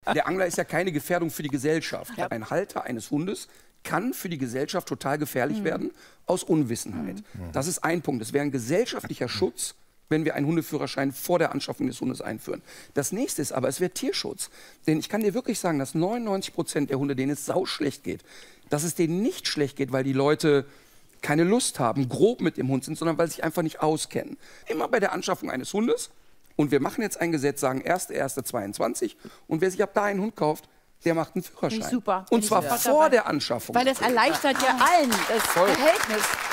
Der Angler ist ja keine Gefährdung für die Gesellschaft. Ja. Ein Halter eines Hundes kann für die Gesellschaft total gefährlich werden aus Unwissenheit. Das ist ein Punkt. Es wäre ein gesellschaftlicher Schutz, wenn wir einen Hundeführerschein vor der Anschaffung des Hundes einführen. Das nächste ist aber, es wäre Tierschutz. Denn ich kann dir wirklich sagen, dass 99% der Hunde, denen es sauschlecht geht, dass es denen nicht schlecht geht, weil die Leute keine Lust haben, grob mit dem Hund sind, sondern weil sie sich einfach nicht auskennen. Immer bei der Anschaffung eines Hundes, und wir machen jetzt ein Gesetz, sagen 1.1.22, und wer sich ab da einen Hund kauft, der macht einen Führerschein. Super. Und zwar vor der Anschaffung. Weil das erleichtert ja allen das Verhältnis.